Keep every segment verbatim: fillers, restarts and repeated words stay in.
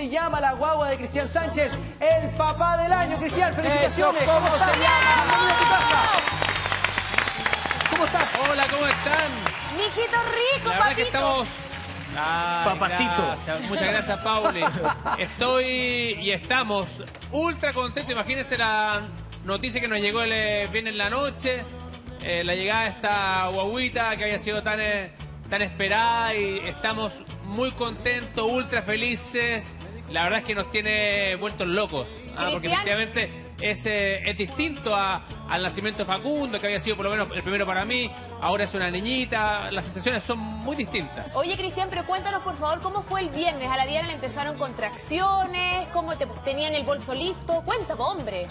se llama la guagua de Cristian Sánchez? El papá del año. Cristian, felicitaciones. Eso, ¿cómo se llama? Bienvenido a tu casa. ¿Cómo estás? Hola, ¿cómo están? Mijito rico, La verdad papito. que estamos... Ay, Papacito. Gracias. Muchas gracias, Pauli. Estoy y estamos ultra contentos. Imagínense la noticia que nos llegó el eh, viernes en la noche. Eh, la llegada de esta guaguita que había sido tan, eh, tan esperada y estamos muy contentos, ultra felices. La verdad es que nos tiene vueltos locos, ¿ah? Porque efectivamente es, eh, es distinto a, al nacimiento de Facundo, que había sido por lo menos el primero para mí. Ahora es una niñita. Las sensaciones son muy distintas. Oye, Cristian, pero cuéntanos, por favor, ¿cómo fue el viernes? A la Diana le empezaron contracciones, ¿cómo te, tenían el bolso listo? Cuéntame, hombre.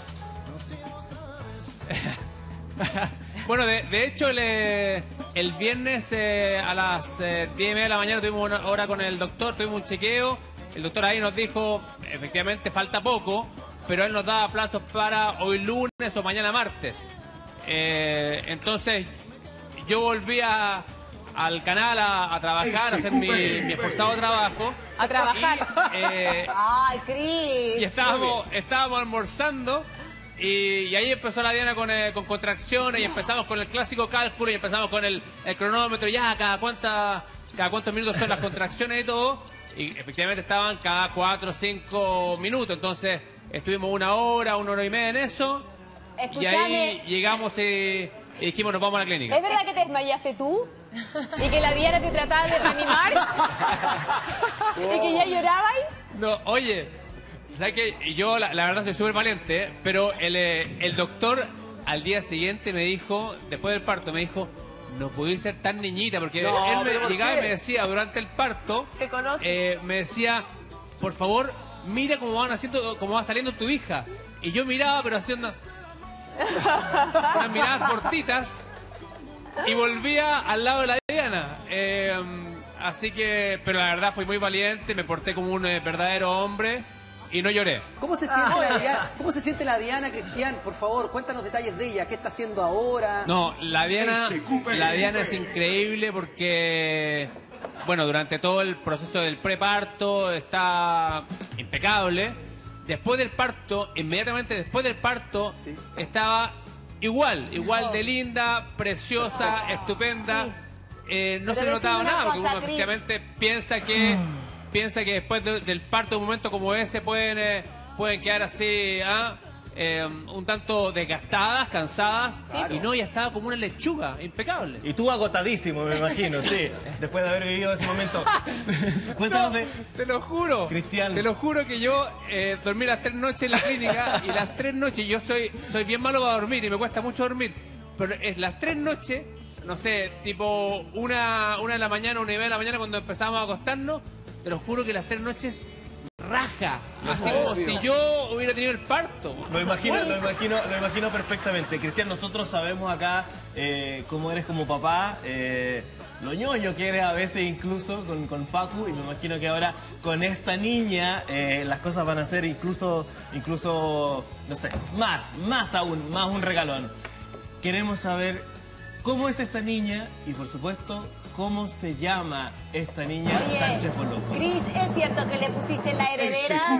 Bueno, de, de hecho, el, eh, el viernes eh, a las eh, diez y media de la mañana tuvimos una hora con el doctor, tuvimos un chequeo. El doctor ahí nos dijo, efectivamente falta poco, pero él nos daba plazos para hoy lunes o mañana martes. Eh, entonces, yo volví a, al canal a, a trabajar, a hacer mi, mi esforzado trabajo. A trabajar. Y, eh, Ay, Cris. y estábamos, estábamos almorzando. Y, y ahí empezó la Diana con, eh, con contracciones y empezamos con el clásico cálculo y empezamos con el, el cronómetro, ya cada cuánta, cada cuántos minutos son las contracciones y todo. Y efectivamente estaban cada cuatro o cinco minutos. Entonces estuvimos una hora, una hora y media en eso. Escuchame. Y ahí llegamos y, y dijimos nos vamos a la clínica. ¿Es verdad que te desmayaste tú? ¿Y que la Diana te trataba de reanimar? ¿Y que ya llorabas? No, oye, ¿sabes qué? Yo la, la verdad soy súper valiente, ¿eh? Pero el, eh, el doctor al día siguiente me dijo, después del parto, me dijo, no podía ser tan niñita, porque No, él ¿pero me por llegaba qué? y me decía durante el parto, Te conozco. eh, me decía, por favor, mira cómo van haciendo, cómo va saliendo tu hija. Y yo miraba, pero haciendo unas miradas cortitas y volvía al lado de la Diana. Eh, así que, pero la verdad fui muy valiente, me porté como un eh, verdadero hombre. Y no lloré. ¿Cómo se siente la Diana? ¿Cómo se siente la Diana, Cristian? Por favor, cuéntanos detalles de ella. ¿Qué está haciendo ahora? No, la Diana, la Diana es increíble porque, bueno, durante todo el proceso del preparto está impecable. Después del parto, inmediatamente después del parto, Sí. estaba igual, igual de linda, preciosa, estupenda. Eh, no Pero se notaba decime una nada porque cosa, uno Cris. efectivamente piensa que... piensa que después de- del parto, un momento como ese, pueden, eh, pueden quedar así, ¿ah? eh, un tanto desgastadas, cansadas. Y no, ya estaba como una lechuga, impecable. Y tú agotadísimo, me imagino, sí. Después de haber vivido ese momento. Cuéntanos No, de... te lo juro, Cristian. te lo juro que yo eh, dormí las tres noches en la clínica y las tres noches, yo soy, soy bien malo para dormir y me cuesta mucho dormir, pero es las tres noches, no sé, tipo una, una de la mañana, una y media de la mañana cuando empezamos a acostarnos. Te lo juro que las tres noches raja, así como si yo hubiera tenido el parto. Lo imagino, lo imagino, lo imagino perfectamente. Cristian, nosotros sabemos acá eh, cómo eres como papá, eh, lo ñoño que eres a veces incluso con, con Facu, y me imagino que ahora con esta niña eh, las cosas van a ser incluso, incluso, no sé, más, más aún, más un regalón. Queremos saber cómo es esta niña y, por supuesto, cómo se llama esta niña Oye, Sánchez Boloco. Cris, ¿es cierto que le pusiste la heredera?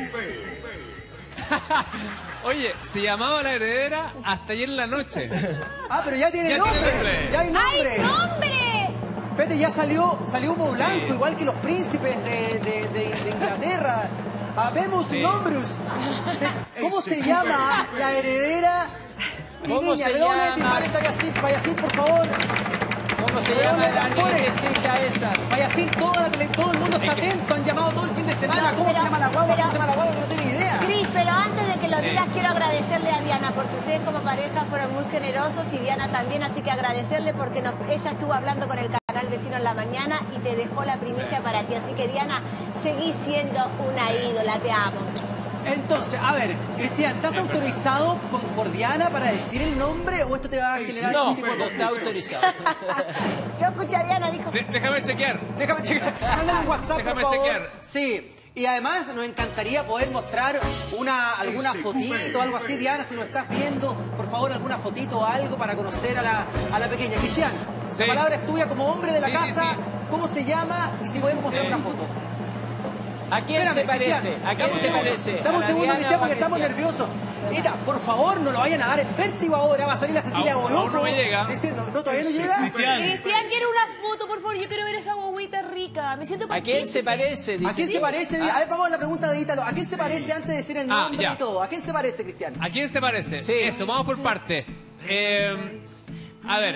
Oye, se llamaba la heredera hasta ayer en la noche. Ah, pero ya tiene Ya nombre. tiene nombre. Ya hay nombre. ¡Ay, nombre! Vete, ya salió, salió humo blanco, igual que los príncipes de, de- de- de Inglaterra. Habemos Sí. nombres. De- ¿Cómo se llama la heredera? Mi ¿Cómo niña, se redoble de llama? timbales, payasín, payasín, por favor. ¿Cómo se Redoble llama de la tambores. niñecita esa? Payasín, toda la tele- todo el mundo está Es que- atento, han llamado todo el fin de semana. No, ¿Cómo pero- se llama la guagua? pero- ¿Cómo se llama la guagua? Que no tiene idea. Cris, pero antes de que lo Sí. digas, quiero agradecerle a Diana, porque ustedes como pareja fueron muy generosos y Diana también, así que agradecerle porque nos- ella estuvo hablando con el canal Vecino en la mañana y te dejó la primicia para ti. Así que Diana, seguí siendo una ídola, te amo. Entonces, a ver, Cristian, ¿estás autorizado con, por Diana para decir el nombre o esto te va a generar No, algún tipo de no está conflicto? autorizado. Yo escuché a Diana, dijo... De- déjame chequear. Déjame checar. Mándame un WhatsApp, Déjame por favor. chequear. Sí. Y además nos encantaría poder mostrar una, alguna fotito o algo así. Diana, si nos estás viendo, por favor, alguna fotito o algo para conocer a la, a la pequeña. Cristian, Sí. la palabra es tuya como hombre de la Sí, sí, casa. sí. ¿Cómo se llama? Y si podemos mostrar Sí. una foto. ¿A quién se parece? ¿A quién se parece? Dame un ¿A la segundo, Diana Cristian, o a porque estamos Cristian? nerviosos. Ita, por favor, no lo vayan a dar en vértigo ahora. Va a salir la Cecilia Aún- Boloco aún no me llega. diciendo, no, todavía no llega. Cristian, Cristian, quiero una foto, por favor. Yo quiero ver esa guaguita rica. Me siento ¿A quién se partícipe. parece? ¿A quién Dice. se parece? A ver, vamos a la pregunta de Ítalo. ¿A quién se parece antes de decir el Ah, nombre ya. y todo? ¿A quién se parece, Cristian? ¿A quién se parece? Sí. Eso, vamos por parte. Eh, a ver,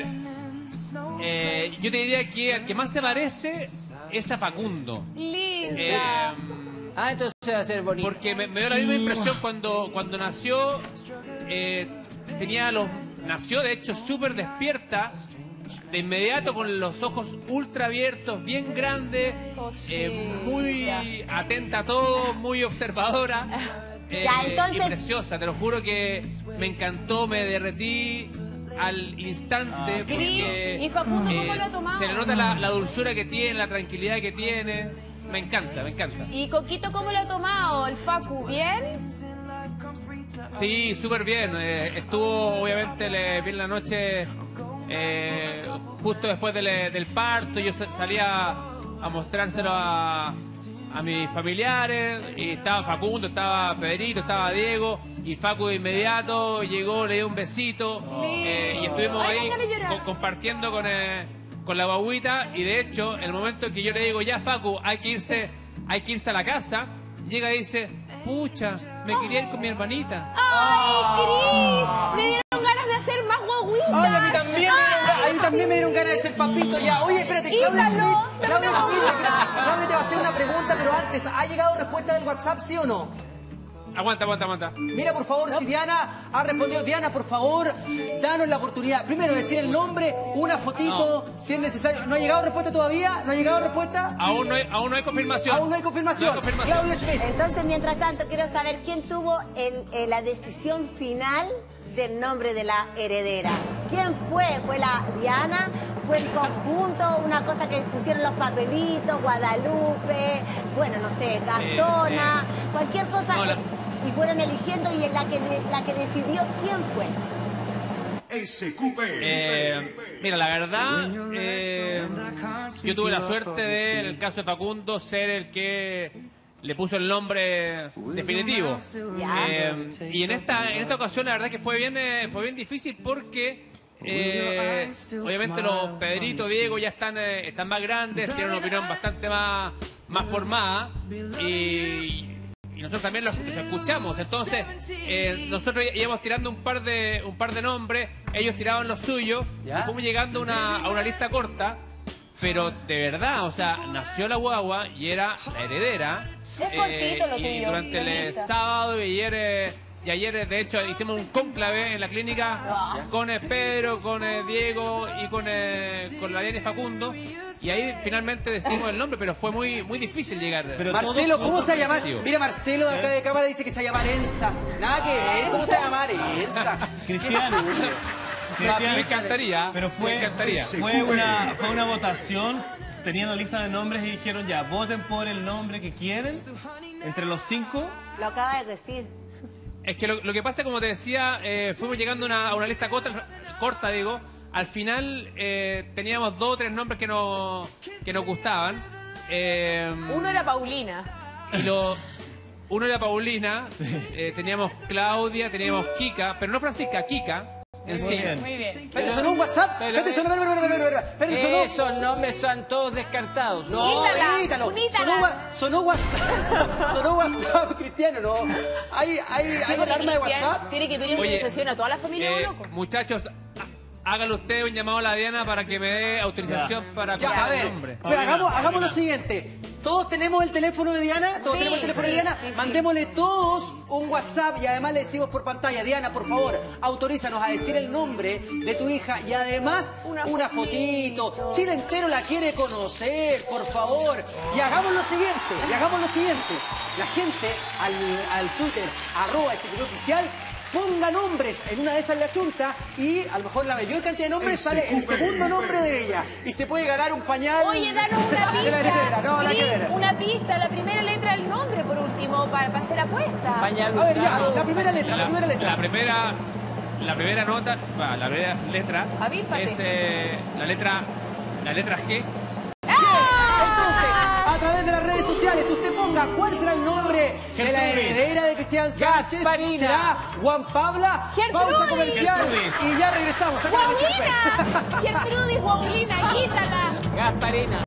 eh, yo te diría que el que más se parece es a Facundo. Linda. Eh, Ah, entonces va a ser bonito. porque me, me dio la misma impresión cuando, cuando nació. eh, tenía los. Nació, de hecho, súper despierta. De inmediato con los ojos ultra abiertos, bien grandes, eh, muy atenta a todo, muy observadora. eh, Ya, entonces- Y preciosa, te lo juro que me encantó, me derretí al instante. Porque, ¿y Facundo cómo lo ha eh, tomado? se le nota la, la dulzura que tiene, la tranquilidad que tiene. Me encanta, me encanta. ¿Y Coquito cómo lo ha tomado? ¿El Facu bien? Sí, súper bien. eh, estuvo, obviamente, le vi en la noche, eh, justo después del, del parto. Yo sa- salía a mostrárselo a, a mis familiares. Y estaba Facundo, estaba Federico, estaba Diego. Y Facu de inmediato llegó, le dio un besito. eh, y estuvimos Ay, ahí me van a llorar. co- compartiendo con, eh, con la guaguita. Y de hecho, el momento en que yo le digo, ya Facu, hay que irse, hay que irse a la casa, llega y dice, pucha, me quería ir con mi hermanita. ¡Ay, Cris! Me dieron ganas de hacer más guaguitas. Ay, a mí también me dieron, ga- a mí también me dieron ganas de ser papito ya. Oye, espérate, Claudia Ítalo, Schmidt, Claudia no. Schmidt, te quiero- Claudia te va a hacer una pregunta, pero antes, ¿ha llegado respuesta del WhatsApp, sí o no? Aguanta, aguanta, aguanta. Mira, por favor, si Diana ha respondido. Diana, por favor, danos la oportunidad. Primero, decir el nombre, una fotito, si es necesario. ¿No ha llegado respuesta todavía? ¿No ha llegado respuesta? Aún no hay, aún no hay confirmación. Aún no hay confirmación. No hay confirmación. Claudia Schmidt. Entonces, mientras tanto, quiero saber quién tuvo el, eh, la decisión final del nombre de la heredera. ¿Quién fue? ¿Fue la Diana? ¿Fue el conjunto? Una cosa que pusieron los papelitos, Guadalupe, bueno, no sé, Cantona, cualquier cosa. no, la- Y fueron eligiendo y en la que, la que decidió quién fue. S Q P. Eh, mira, la verdad, eh, yo tuve la suerte de, en el caso de Facundo, ser el que le puso el nombre definitivo. Ya. Eh, y en esta, en esta ocasión, la verdad que fue bien, eh, fue bien difícil porque eh, obviamente los Pedrito, Diego ya están, eh, están más grandes, tienen una opinión bastante más, más formada y, y nosotros también los, los escuchamos. Entonces, eh, nosotros íbamos tirando un par de un par de nombres, ellos tiraban los suyos ¿Ya? y fuimos llegando a una, a una lista corta. Pero de verdad, o sea, nació la guagua y era la heredera. Es cortito lo y tuyo, durante el bonita. sábado y ayer, eh, y ayer, eh, de hecho, hicimos un cónclave en la clínica con eh, Pedro, con eh, Diego y con, eh, con la Diana y Facundo. Y ahí finalmente decimos el nombre, pero fue muy muy difícil llegar. Pero Marcelo, ¿cómo se va a llamar? sorpresivo. Mira, Marcelo de acá de cámara dice que se llama Enza. Nada que ver, ¿cómo se va a llamar Enza? Cristian, Cristian, Me encantaría, pero fue, me encantaría. fue una, fue una votación, tenían la lista de nombres y dijeron ya, voten por el nombre que quieren, entre los cinco. Lo acaba de decir. Es que lo, lo que pasa, como te decía, eh, fuimos llegando a una, a una lista corta, corta, digo. Al final eh, teníamos dos o tres nombres que nos, que nos gustaban. Eh, Uno era Paulina. y lo, uno era Paulina, eh, teníamos Claudia, teníamos Kika, pero no Francisca, Kika. En Muy sí. bien. Muy bien. Espérate, sonó un WhatsApp. Pero- Espérate, sonó, espérate, espérate, espérate, espérate, sonó. Esos nombres son todos descartados. No, Ítala, Ítalo. Ítala. Sonó, wa- sonó WhatsApp. Sonó WhatsApp, Cristiano, no. ¿Hay, hay, hay Porque alarma de Cristian WhatsApp? Tiene que pedir Oye, autorización a toda la familia Eh, Boloco. muchachos, há- háganle usted un llamado a la Diana para que me dé autorización para Ya, a contar el ver, nombre. pero hagamos, hagamos lo siguiente. Todos tenemos el teléfono de Diana, todos Sí, tenemos el teléfono sí, de Diana. sí, sí. Mandémosle todos un WhatsApp y además le decimos por pantalla, Diana, por favor, autorízanos a decir el nombre de tu hija y además una, Una fotito. fotito. Chile entero la quiere conocer, por favor. Y hagamos lo siguiente, y hagamos lo siguiente. La gente al, al Twitter, arroba S Q P oficial, ponga nombres en una de esas la chunta y a lo mejor la mayor cantidad de nombres sale el segundo nombre de ella y se puede ganar un pañal. Oye, danos una de la heredera. pista. No, nada que Cris, ver. una pista, la primera letra del nombre por último, para, para hacer apuesta. Pañal A ver, ya, usado. la primera letra, la, La, primera letra. la primera, la primera nota, va, la primera letra Avíspate. es eh, la letra, la letra G. Entonces, a través de las redes sociales, usted ponga cuál compañera de Cristian Sánchez Gasparina. será Juan Pabla. Gertrudis. Pausa comercial Gertrudis. y ya regresamos. Acá en ¡Paulina! Gertrudis, Paulina, quítala. Gasparina.